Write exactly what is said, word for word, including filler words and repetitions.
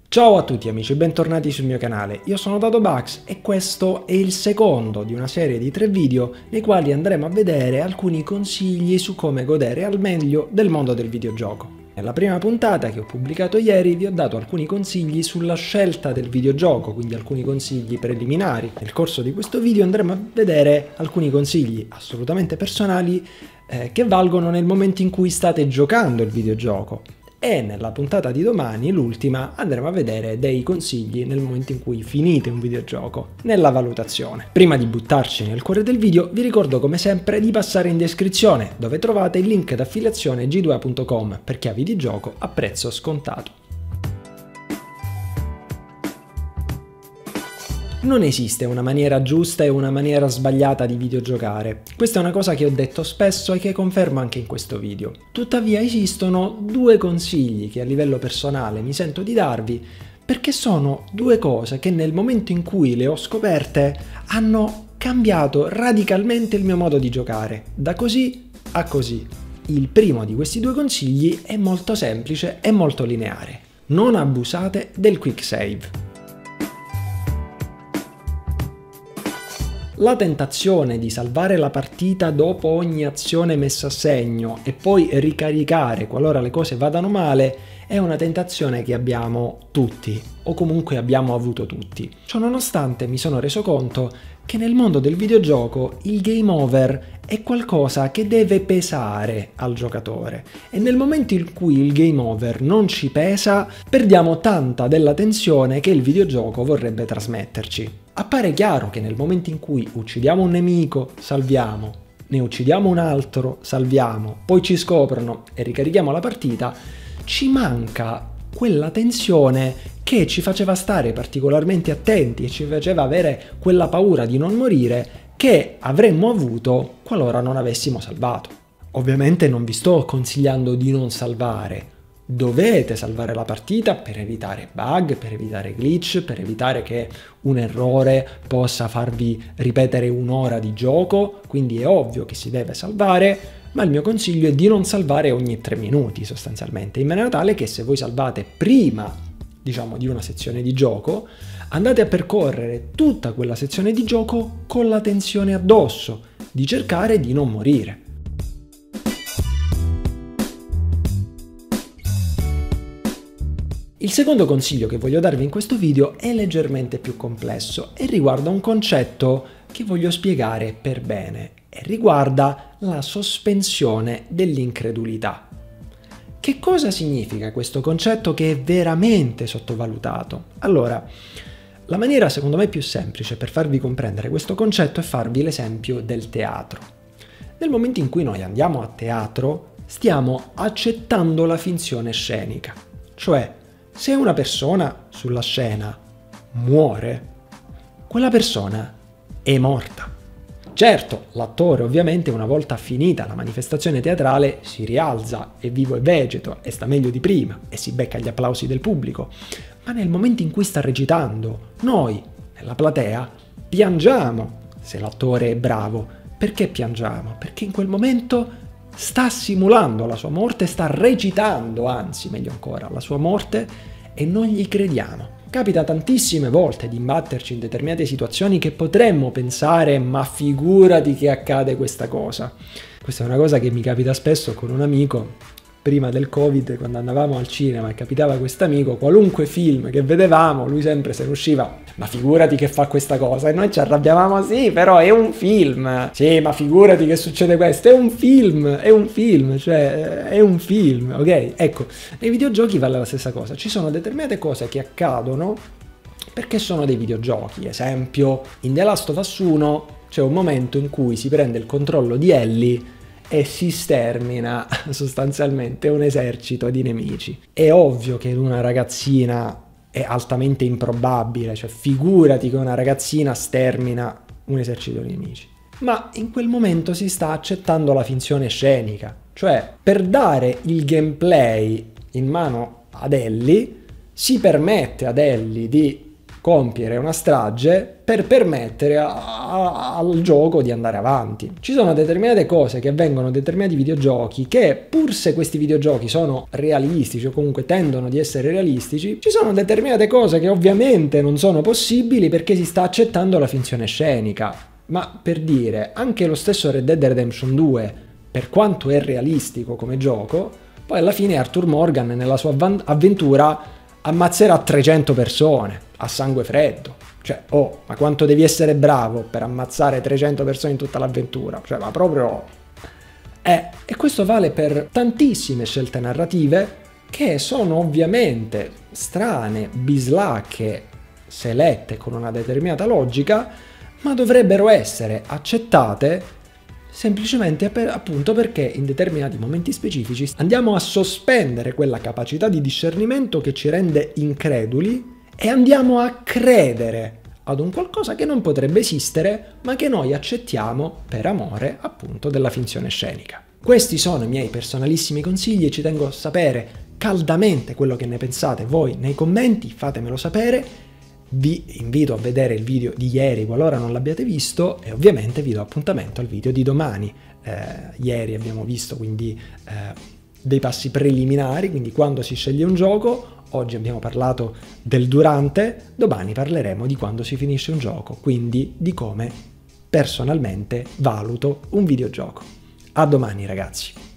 Ciao a tutti amici, bentornati sul mio canale, io sono DadoBugs e questo è il secondo di una serie di tre video nei quali andremo a vedere alcuni consigli su come godere al meglio del mondo del videogioco. Nella prima puntata che ho pubblicato ieri vi ho dato alcuni consigli sulla scelta del videogioco, quindi alcuni consigli preliminari. Nel corso di questo video andremo a vedere alcuni consigli assolutamente personali eh, che valgono nel momento in cui state giocando il videogioco. E nella puntata di domani, l'ultima, andremo a vedere dei consigli nel momento in cui finite un videogioco, nella valutazione. Prima di buttarci nel cuore del video, vi ricordo come sempre di passare in descrizione, dove trovate il link d'affiliazione G due A punto com per chiavi di gioco a prezzo scontato. Non esiste una maniera giusta e una maniera sbagliata di videogiocare. Questa è una cosa che ho detto spesso e che confermo anche in questo video. Tuttavia esistono due consigli che a livello personale mi sento di darvi, perché sono due cose che nel momento in cui le ho scoperte hanno cambiato radicalmente il mio modo di giocare, da così a così. Il primo di questi due consigli è molto semplice e molto lineare. Non abusate del quick save. La tentazione di salvare la partita dopo ogni azione messa a segno e poi ricaricare qualora le cose vadano male è una tentazione che abbiamo tutti, o comunque abbiamo avuto tutti. Ciononostante mi sono reso conto che nel mondo del videogioco il game over è qualcosa che deve pesare al giocatore e nel momento in cui il game over non ci pesa perdiamo tanta della tensione che il videogioco vorrebbe trasmetterci. Appare chiaro che nel momento in cui uccidiamo un nemico, salviamo, ne uccidiamo un altro, salviamo, poi ci scoprono e ricarichiamo la partita, ci manca quella tensione che ci faceva stare particolarmente attenti e ci faceva avere quella paura di non morire che avremmo avuto qualora non avessimo salvato. Ovviamente non vi sto consigliando di non salvare. Dovete salvare la partita per evitare bug, per evitare glitch, per evitare che un errore possa farvi ripetere un'ora di gioco, quindi è ovvio che si deve salvare, ma il mio consiglio è di non salvare ogni tre minuti sostanzialmente, in maniera tale che se voi salvate prima, diciamo, di una sezione di gioco, andate a percorrere tutta quella sezione di gioco con la tensione addosso, di cercare di non morire. Il secondo consiglio che voglio darvi in questo video è leggermente più complesso e riguarda un concetto che voglio spiegare per bene e riguarda la sospensione dell'incredulità. Che cosa significa questo concetto che è veramente sottovalutato? Allora, la maniera secondo me più semplice per farvi comprendere questo concetto è farvi l'esempio del teatro. Nel momento in cui noi andiamo a teatro stiamo accettando la finzione scenica, cioè se una persona sulla scena muore, quella persona è morta. Certo, l'attore ovviamente una volta finita la manifestazione teatrale si rialza, è vivo e vegeto e sta meglio di prima e si becca gli applausi del pubblico, ma nel momento in cui sta recitando, noi, nella platea, piangiamo se l'attore è bravo. Perché piangiamo? Perché in quel momento sta simulando la sua morte, sta recitando, anzi, meglio ancora, la sua morte e non gli crediamo. Capita tantissime volte di imbatterci in determinate situazioni che potremmo pensare ma figurati che accade questa cosa. Questa è una cosa che mi capita spesso con un amico. Prima del Covid, quando andavamo al cinema e capitava quest'amico, qualunque film che vedevamo, lui sempre se ne usciva, ma figurati che fa questa cosa, e noi ci arrabbiavamo, sì, però è un film, sì, ma figurati che succede questo, è un film, è un film, cioè, è un film, ok? Ecco, nei videogiochi vale la stessa cosa, ci sono determinate cose che accadono perché sono dei videogiochi, esempio, in The Last of Us uno c'è un momento in cui si prende il controllo di Ellie e si stermina sostanzialmente un esercito di nemici. È ovvio che una ragazzina è altamente improbabile, cioè figurati che una ragazzina stermina un esercito di nemici. Ma in quel momento si sta accettando la finzione scenica, cioè per dare il gameplay in mano ad Ellie si permette ad Ellie di compiere una strage per permettere a, a, al gioco di andare avanti. Ci sono determinate cose che avvengono in determinati videogiochi che, pur se questi videogiochi sono realistici o comunque tendono di essere realistici, ci sono determinate cose che ovviamente non sono possibili perché si sta accettando la finzione scenica. Ma per dire, anche lo stesso Red Dead Redemption due, per quanto è realistico come gioco, poi alla fine Arthur Morgan nella sua avventura ammazzerà trecento persone a sangue freddo. Cioè, oh, ma quanto devi essere bravo per ammazzare trecento persone in tutta l'avventura? Cioè, ma proprio... Eh, e questo vale per tantissime scelte narrative che sono ovviamente strane, bislacche, se lette con una determinata logica, ma dovrebbero essere accettate semplicemente per, appunto perché in determinati momenti specifici andiamo a sospendere quella capacità di discernimento che ci rende increduli e andiamo a credere ad un qualcosa che non potrebbe esistere, ma che noi accettiamo per amore, appunto, della finzione scenica. Questi sono i miei personalissimi consigli e ci tengo a sapere caldamente quello che ne pensate voi nei commenti, fatemelo sapere. Vi invito a vedere il video di ieri qualora non l'abbiate visto e ovviamente vi do appuntamento al video di domani. Eh, ieri abbiamo visto quindi eh, dei passi preliminari, quindi quando si sceglie un gioco, oggi abbiamo parlato del durante, domani parleremo di quando si finisce un gioco, quindi di come personalmente valuto un videogioco. A domani ragazzi!